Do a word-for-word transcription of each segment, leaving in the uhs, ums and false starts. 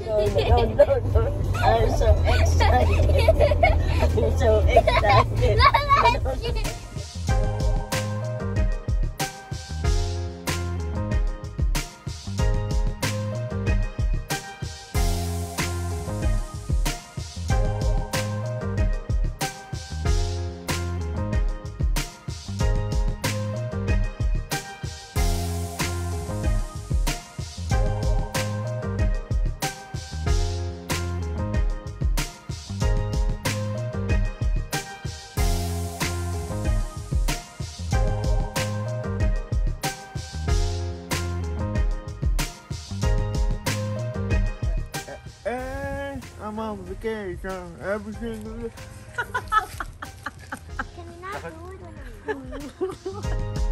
no, no, no. I'm so excited. I'm so excited. I'm on vacation every single day. Can we not do it when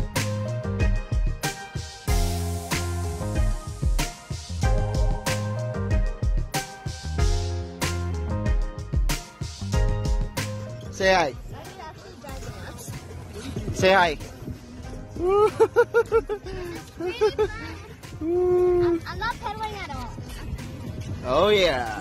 Say hi. Say hi. I'm, I'm not pedaling at all. Oh yeah.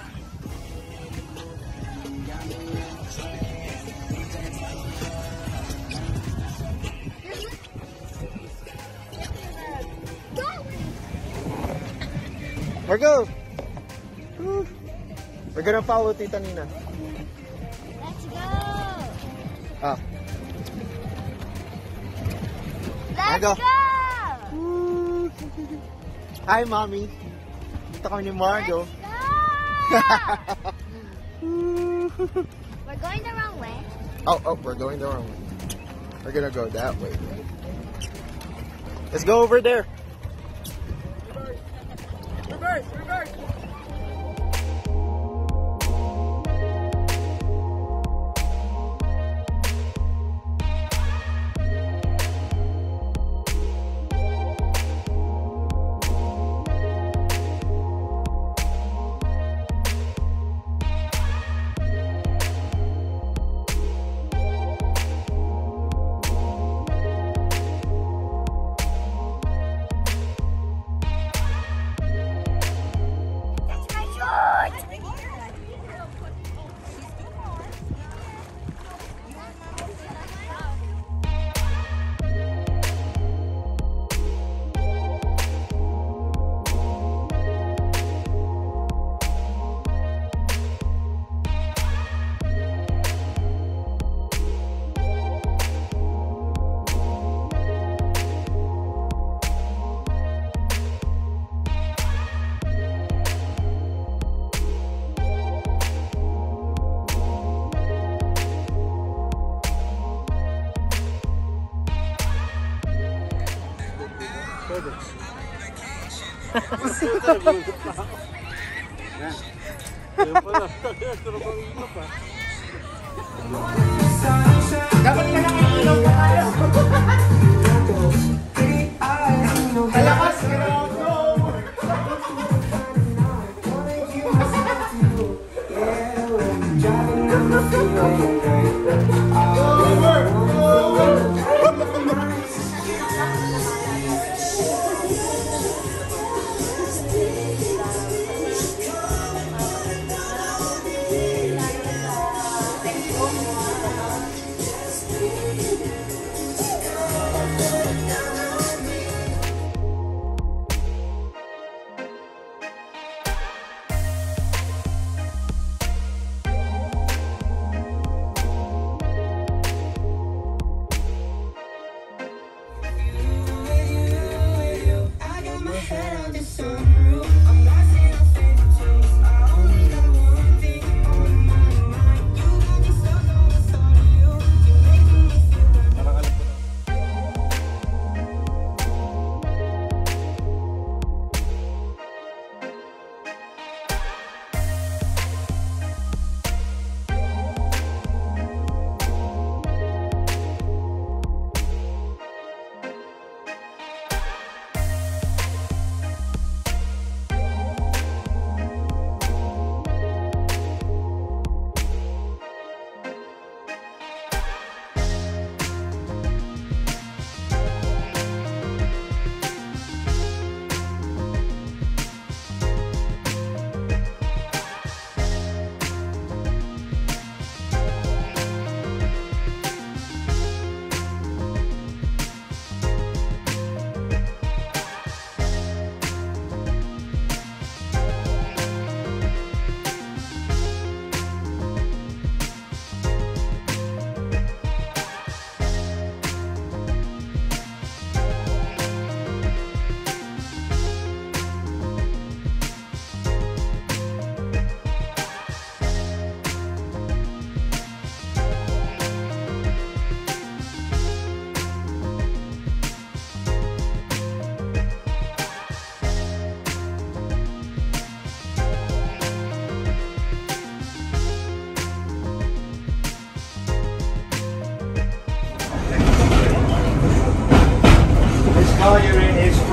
We're go. We're gonna follow Tita Nina. Let's go. Ah. Let's go. go. Hi, Mommy. Dito kami ni Margo. We're going the wrong way. Oh, oh, we're going the wrong way. We're gonna go that way. Let's go over there. Reverse, reverse. Dapat na nakikinom ka tayo. Malakas ka na ako.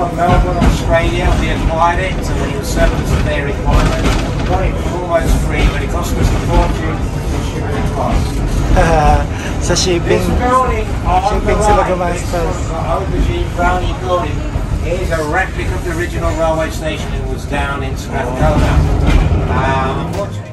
from Melbourne, Australia. We acquired it to meet the surplus of their requirements. Got it for almost free, but it cost us a fortune to ship it across. Sa shipping, This building on the shipping sila right, this gumastos. was the Aubergine Brownie building, is a replica of the original railway station. It was down in Strathcona. Um, unfortunately.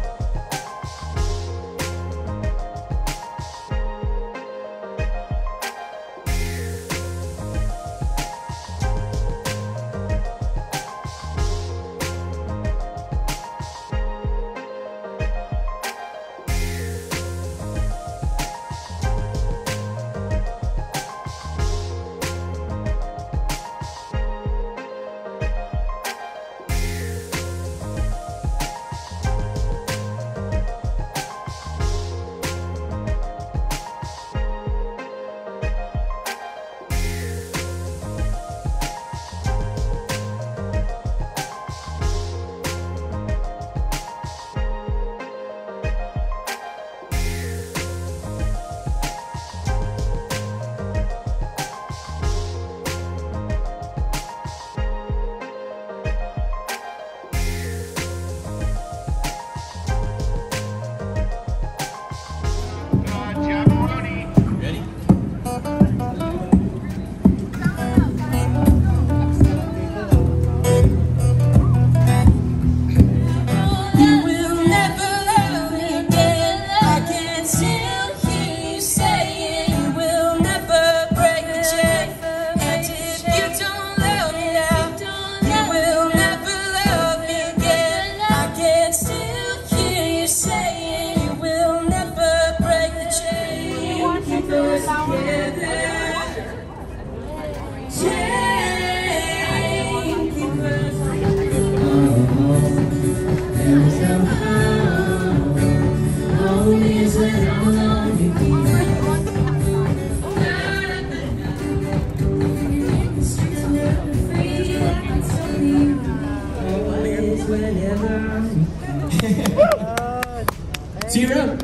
See you around.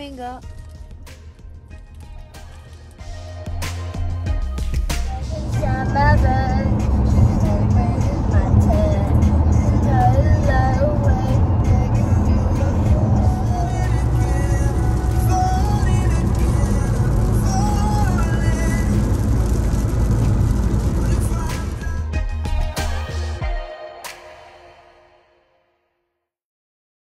kami nga.